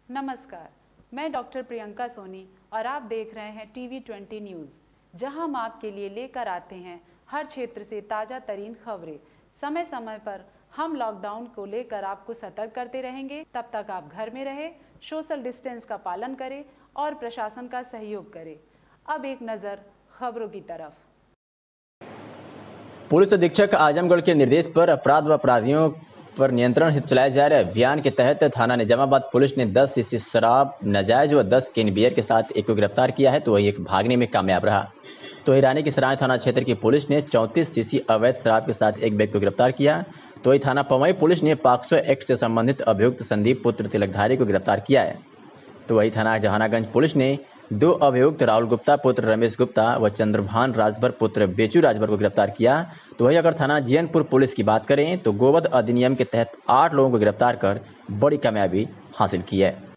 नमस्कार, मैं डॉक्टर प्रियंका सोनी और आप देख रहे हैं टीवी 20 न्यूज़, जहां हम आपके लिए लेकर आते हैं हर क्षेत्र से ताज़ा तरीन खबरें। समय समय पर हम लॉकडाउन को लेकर आपको सतर्क करते रहेंगे। तब तक आप घर में रहें, सोशल डिस्टेंस का पालन करें और प्रशासन का सहयोग करें। अब एक नज़र खबरों की तरफ। पुलिस अधीक्षक आजमगढ़ के निर्देश पर अपराध व अपराधियों पर नियंत्रण हेतु चलाए जा रहे अभियान के तहत थाना निजामाबाद पुलिस ने 10 शीशी शराब नाजायज व 10 कैन बियर के साथ एक को गिरफ्तार किया है, तो वही एक भागने में कामयाब रहा। तो वही रानी की सराय थाना क्षेत्र की पुलिस ने 34 शीशी अवैध शराब के साथ एक व्यक्ति को गिरफ्तार किया। तो वही थाना पवई पुलिस ने पॉक्सो एक्ट से संबंधित अभियुक्त संदीप पुत्र तिलकधारी को गिरफ्तार किया है। तो वही थाना जहानागंज पुलिस ने 2 अभियुक्त राहुल गुप्ता पुत्र रमेश गुप्ता व चंद्रभान राजभर पुत्र बेचू राजभर को गिरफ्तार किया। तो वही अगर थाना जियनपुर पुलिस की बात करें तो गोवध अधिनियम के तहत 8 लोगों को गिरफ्तार कर बड़ी कामयाबी हासिल की है।